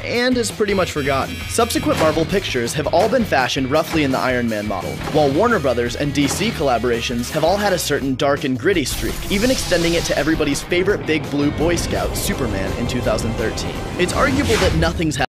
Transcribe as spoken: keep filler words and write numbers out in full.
and is pretty much forgotten. Subsequent Marvel pictures have all been fashioned roughly in the Iron Man model, while Warner Brothers and D C collaborations have all had a certain dark and gritty streak, even extending it to everybody's favorite big blue Boy Scout, Superman, in two thousand thirteen. It's arguable that nothing's happened